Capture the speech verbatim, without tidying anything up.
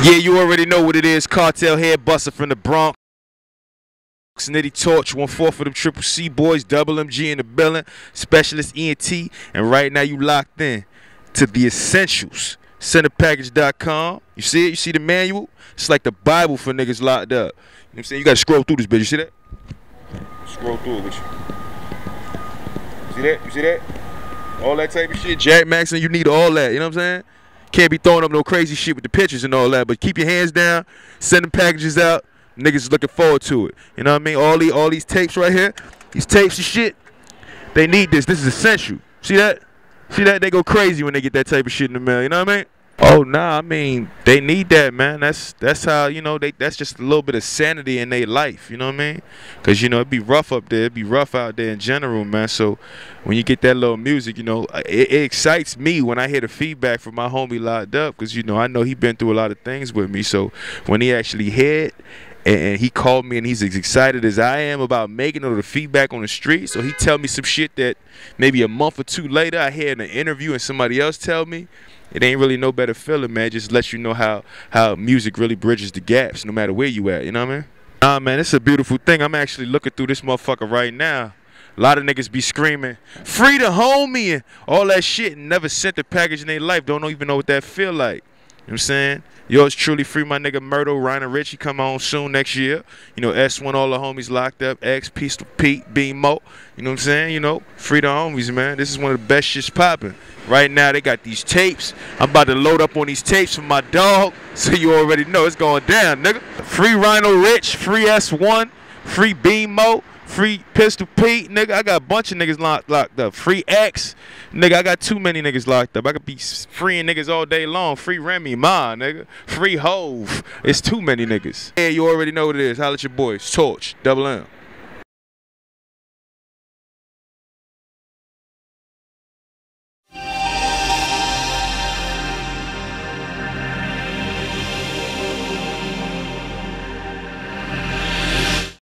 Yeah, you already know what it is. Cartel head buster from the Bronx. Nitty Torch, one fourth of them Triple C boys, Double M G in the building, Specialist E N T, and right now you locked in to the essentials. Center package dot com. You see it? You see the manual? It's like the Bible for niggas locked up. You know what I'm saying? You gotta scroll through this bitch. You see that? Scroll through it with you. See that? You see that? All that type of shit. Jack Maxson, you need all that. You know what I'm saying? Can't be throwing up no crazy shit with the pictures and all that, but keep your hands down, send them packages out. Niggas is looking forward to it. You know what I mean? All these, all these tapes right here, these tapes and shit, they need this. This is essential. See that? See that? They go crazy when they get that type of shit in the mail. You know what I mean? Oh, nah, I mean, they need that, man. That's that's how, you know, they that's just a little bit of sanity in their life. You know what I mean? Because, you know, it'd be rough up there. It'd be rough out there in general, man. So when you get that little music, you know, it, it excites me when I hear the feedback from my homie Locked Up. Because, you know, I know he been through a lot of things with me. So when he actually hit and he called me and he's as excited as I am about making all the feedback on the street. So he tell me some shit that maybe a month or two later I hear in an interview and somebody else tell me. It ain't really no better feeling, man. It just lets you know how, how music really bridges the gaps no matter where you at. You know what I mean? Nah, man, it's a beautiful thing. I'm actually looking through this motherfucker right now. A lot of niggas be screaming, free the homie and all that shit and never sent a package in their life. Don't even know what that feel like. You know what I'm saying? Yours truly, free my nigga Myrtle, Ryan and Richie, come on soon next year. You know, S one, all the homies Locked Up, X, Pistol Pete, Beam Mo. You know what I'm saying? You know, free the homies, man. This is one of the best shits popping. Right now, they got these tapes. I'm about to load up on these tapes for my dog, so you already know it's going down, nigga. Free Rhino Rich, free S one, free Beam Mo, free Pistol Pete, nigga. I got a bunch of niggas locked, locked up. Free X, nigga. I got too many niggas locked up. I could be freeing niggas all day long. Free Remy Ma, nigga. Free Hove. It's too many niggas. Yeah, you already know what it is. Holla at your boys. Torch, Double M.